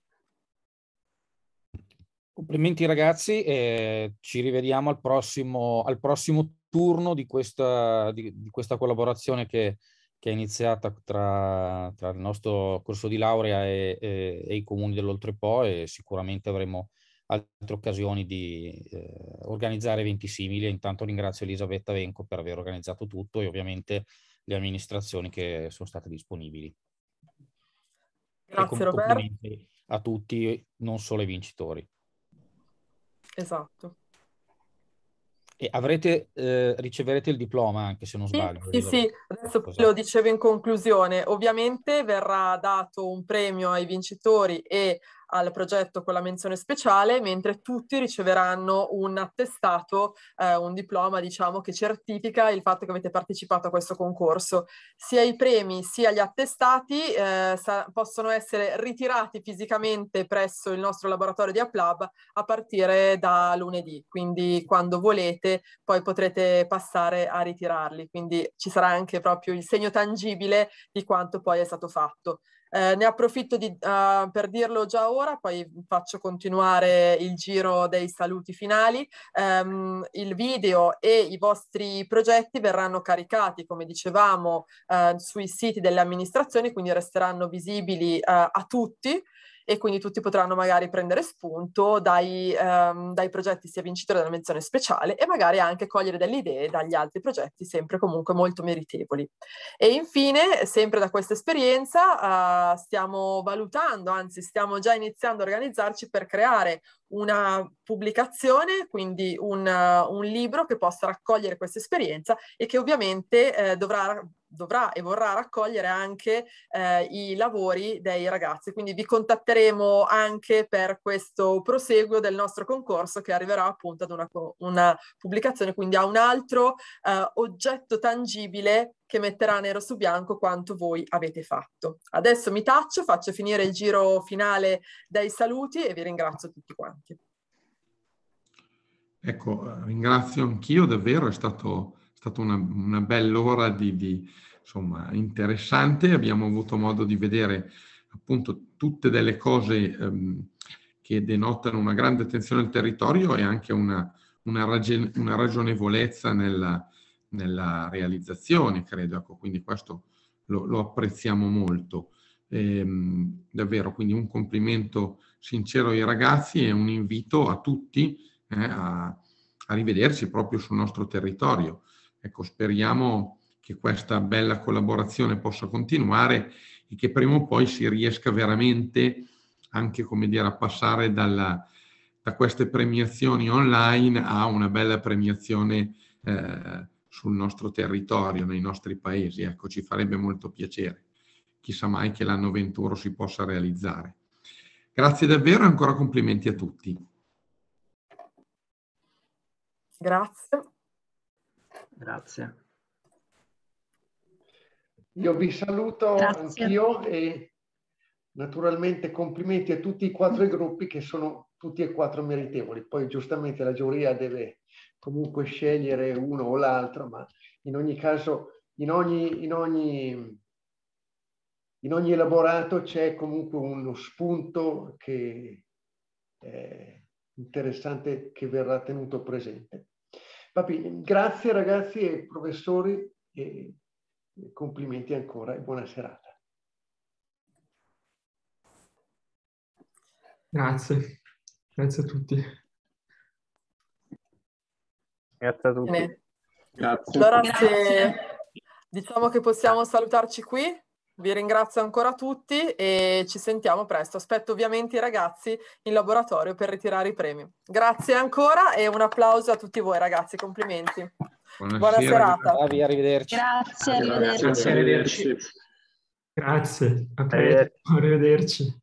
Complimenti ragazzi, ci rivediamo al prossimo turno di questa collaborazione che è iniziata tra il nostro corso di laurea e i comuni dell'Oltrepo e sicuramente avremo altre occasioni di organizzare eventi simili. E intanto ringrazio Elisabetta Venco per aver organizzato tutto e ovviamente le amministrazioni che sono state disponibili. Grazie Roberto. Complimenti a tutti, non solo ai vincitori. Esatto. E riceverete il diploma anche se non sbaglio. Sì, adesso lo dicevo in conclusione. Ovviamente verrà dato un premio ai vincitori e al progetto con la menzione speciale, mentre tutti riceveranno un attestato, un diploma, diciamo, che certifica il fatto che avete partecipato a questo concorso. Sia i premi sia gli attestati possono essere ritirati fisicamente presso il nostro laboratorio di AppLab a partire da lunedì, quindi quando volete poi potrete passare a ritirarli, quindi ci sarà anche proprio il segno tangibile di quanto poi è stato fatto. Ne approfitto per dirlo già ora, poi faccio continuare il giro dei saluti finali. Il video e i vostri progetti verranno caricati, come dicevamo, sui siti delle amministrazioni, quindi resteranno visibili a tutti. e quindi tutti potranno magari prendere spunto dai progetti sia vincitori della menzione speciale e magari anche cogliere delle idee dagli altri progetti, sempre comunque molto meritevoli. E infine, sempre da questa esperienza, stiamo valutando, anzi stiamo già iniziando a organizzarci per creare una pubblicazione, quindi un libro che possa raccogliere questa esperienza e che ovviamente dovrà e vorrà raccogliere anche i lavori dei ragazzi. Quindi vi contatteremo anche per questo proseguo del nostro concorso, che arriverà appunto ad una pubblicazione, quindi a un altro oggetto tangibile che metterà nero su bianco quanto voi avete fatto. Adesso mi taccio, faccio finire il giro finale dei saluti e vi ringrazio tutti quanti. Ecco, ringrazio anch'io, davvero è stata una bell'ora insomma, interessante. Abbiamo avuto modo di vedere appunto tutte delle cose che denotano una grande attenzione al territorio e anche una ragionevolezza nella realizzazione, credo. Ecco, quindi questo lo apprezziamo molto. Davvero, quindi un complimento sincero ai ragazzi e un invito a tutti a rivederci proprio sul nostro territorio. Ecco, speriamo che questa bella collaborazione possa continuare e che prima o poi si riesca veramente anche, come dire, a passare da queste premiazioni online a una bella premiazione sul nostro territorio, nei nostri paesi. Ecco, ci farebbe molto piacere. Chissà mai che l'anno 21 si possa realizzare. Grazie davvero e ancora complimenti a tutti. Grazie. Grazie. Io vi saluto anch'io e naturalmente complimenti a tutti i 4 gruppi che sono tutti e 4 meritevoli. Poi giustamente la giuria deve comunque scegliere uno o l'altro, ma in ogni caso, in ogni elaborato c'è comunque uno spunto che è interessante, che verrà tenuto presente. Va bene, grazie ragazzi e professori e complimenti ancora e buona serata. Grazie, grazie a tutti. Grazie a tutti. Bene. Grazie. Allora, diciamo che possiamo salutarci qui. Vi ringrazio ancora tutti e ci sentiamo presto. Aspetto ovviamente i ragazzi in laboratorio per ritirare i premi. Grazie ancora e un applauso a tutti voi ragazzi, complimenti. Buona serata. Bravi, arrivederci. Grazie, arrivederci. Grazie, a presto, arrivederci.